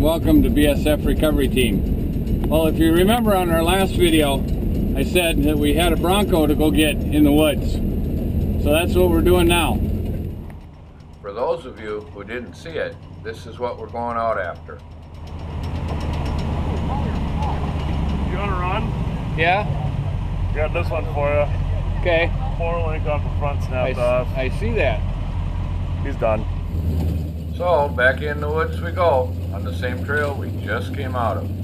welcome to BSF Recovery Team. Well, if you remember on our last video, I said that we had a Bronco to go get in the woods. So that's what we're doing now. For those of you who didn't see it, this is what we're going out after. You want to run? Yeah? Got this one for you. Okay. 4-link off the front snapped off. I see that. He's done. So, back in the woods we go, on the same trail we just came out of.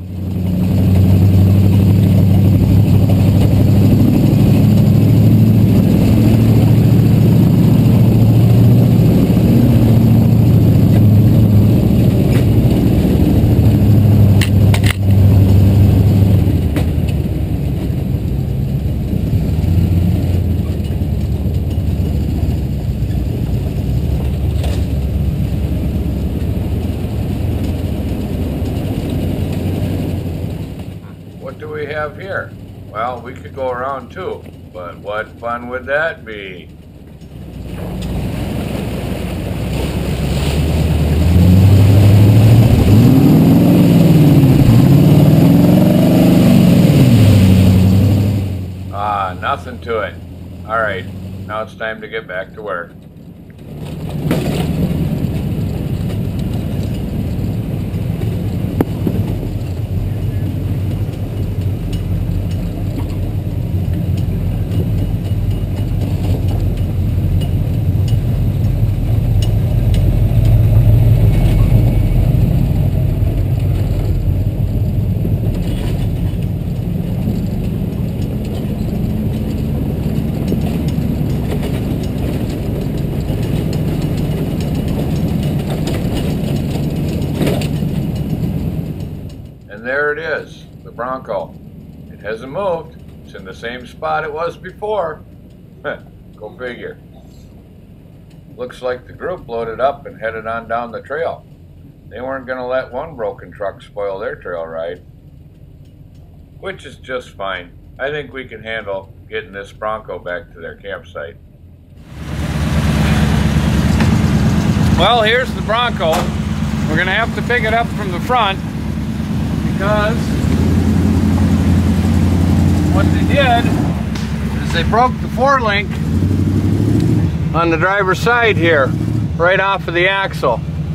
What do we have here? Well, we could go around too, but what fun would that be? Ah, nothing to it. Alright, now it's time to get back to work. And there it is, the Bronco. It hasn't moved. It's in the same spot it was before. Go figure. Looks like the group loaded up and headed on down the trail. They weren't going to let one broken truck spoil their trail ride. Which is just fine. I think we can handle getting this Bronco back to their campsite. Well, here's the Bronco. We're going to have to pick it up from the front because what they did is they broke the 4-link on the driver's side here, right off of the axle.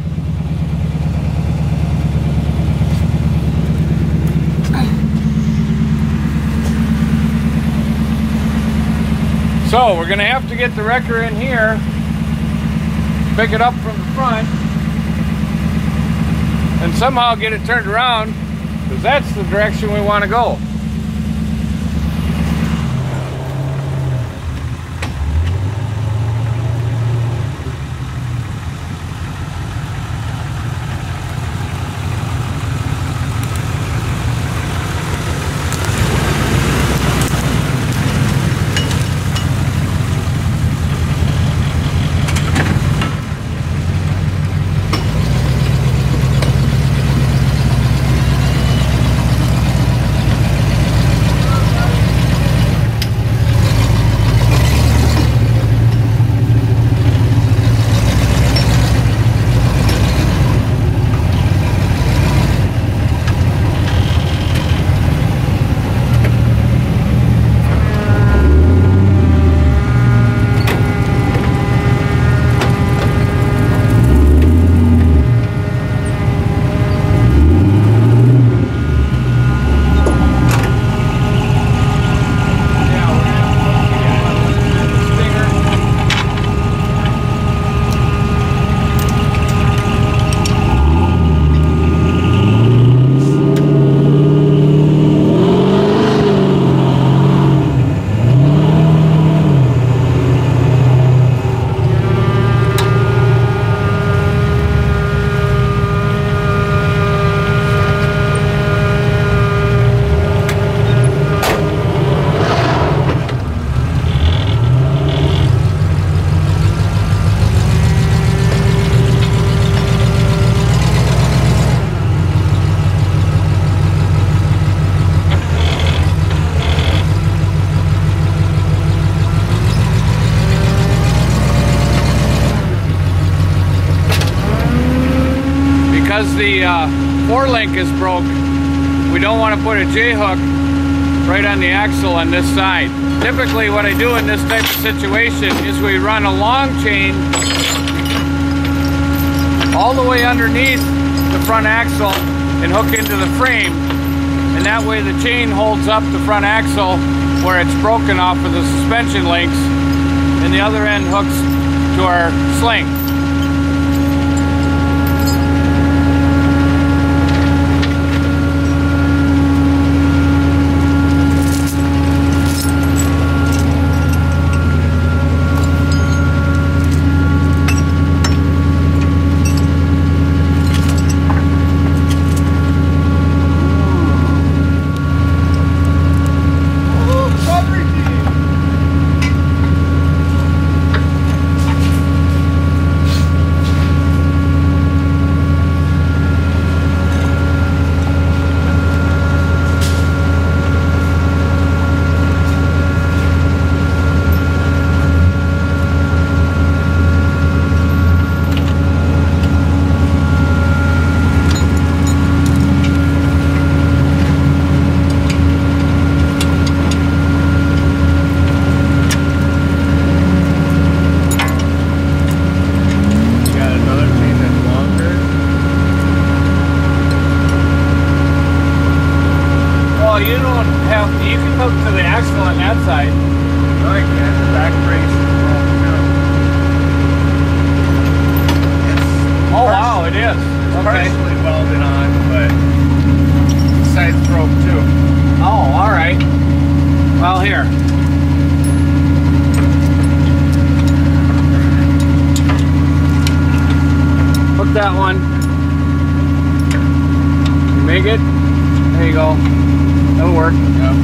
So we're going to have to get the wrecker in here, pick it up from the front, and somehow get it turned around, because that's the direction we want to go. because the four-link is broke, we don't want to put a J-hook right on the axle on this side. Typically what I do in this type of situation is we run a long chain all the way underneath the front axle and hook into the frame, and that way the chain holds up the front axle where it's broken off of the suspension links, and the other end hooks to our sling. You can hook to the axle on that side. No, I can't. The back brace is broken out. Oh wow, it is. It's Okay. partially welded on, but the side's broke too. Oh, all right. Well, here. Hook that one. You make it. There you go. That'll work. Yep.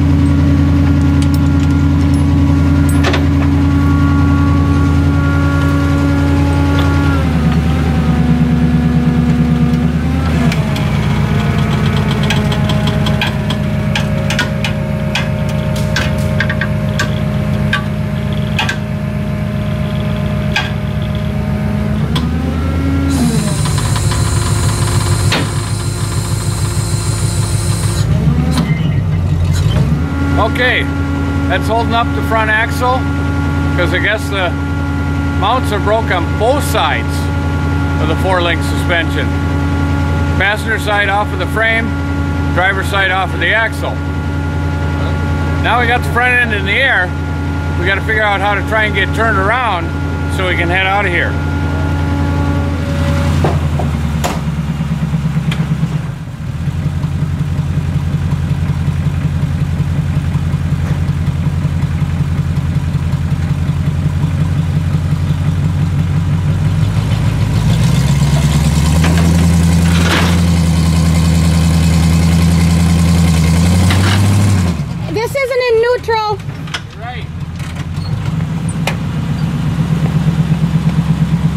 Okay, that's holding up the front axle because I guess the mounts are broke on both sides of the four-link suspension. Passenger side off of the frame, driver side off of the axle. Now we got the front end in the air, we got to figure out how to try and get turned around so we can head out of here. Neutral. Right.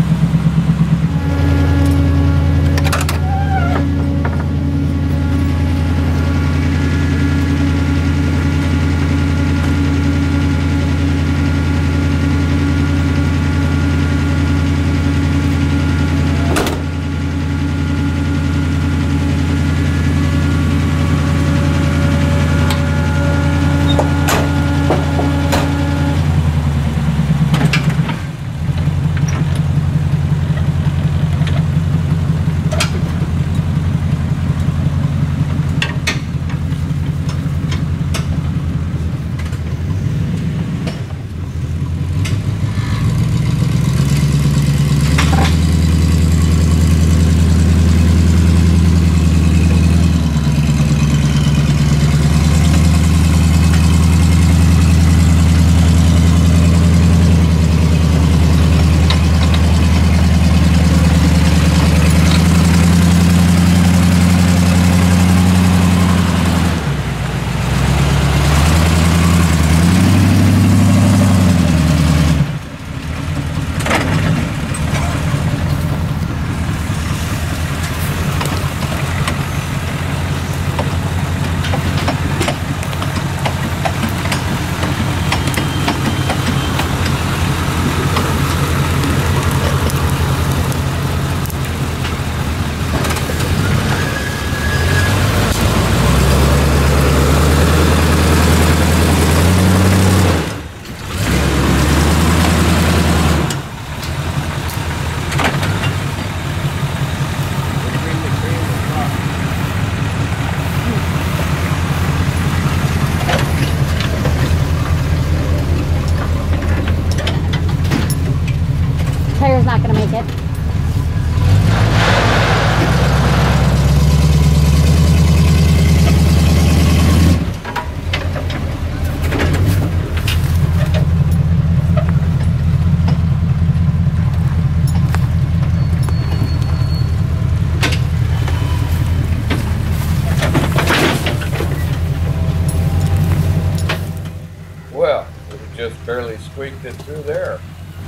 just barely squeaked it through there.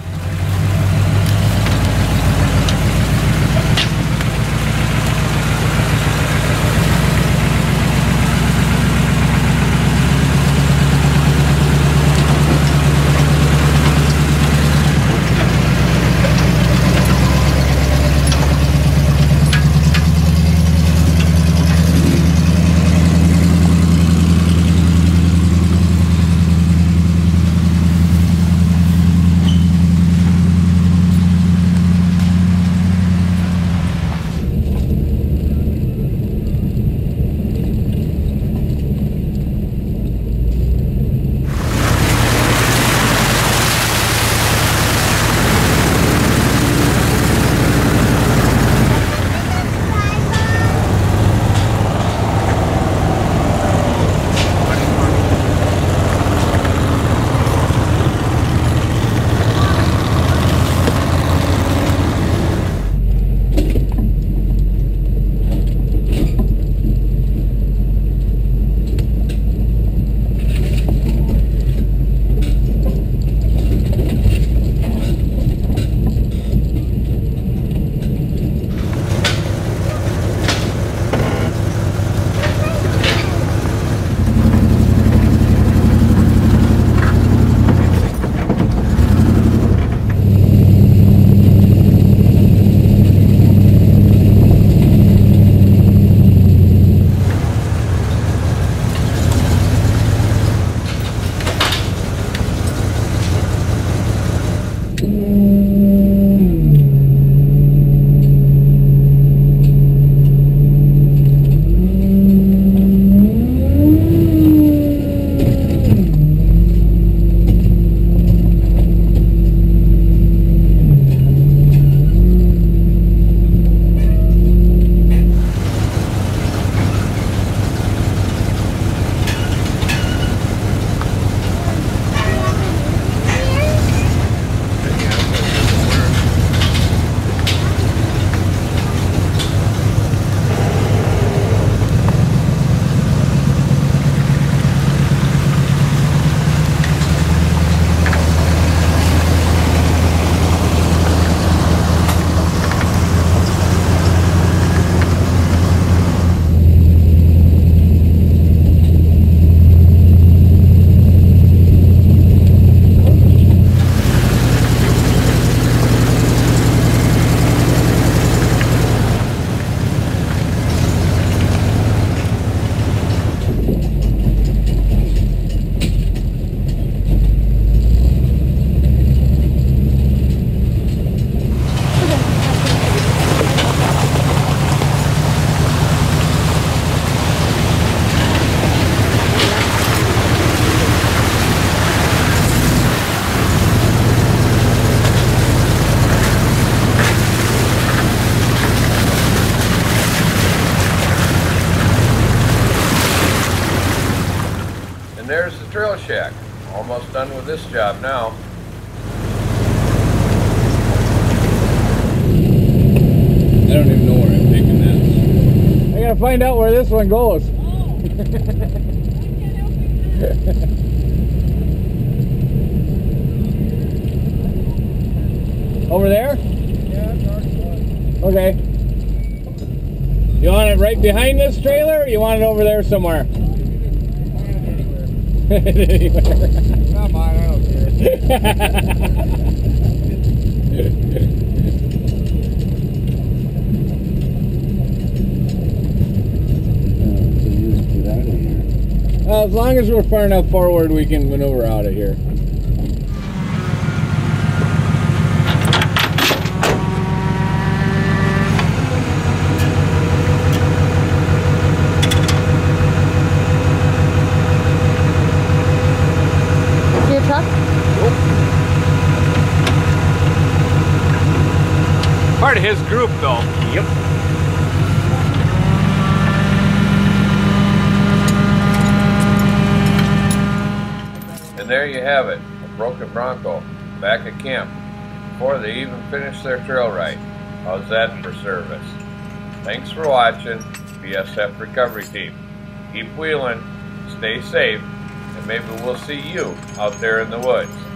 There's the trail shack. Almost done with this job now. I don't even know where I'm taking this. I gotta find out where this one goes. Over there? Yeah, north side. Okay. You want it right behind this trailer, or you want it over there somewhere? Anywhere. Not mine, I don't care. As long as we're far enough forward, we can maneuver out of here. See a truck? Part of his group, though. Yep. And there you have it, a broken Bronco, back at camp, before they even finished their trail ride. How's that for service? Thanks for watching, BSF Recovery Team. Keep wheeling, stay safe, and maybe we'll see you out there in the woods.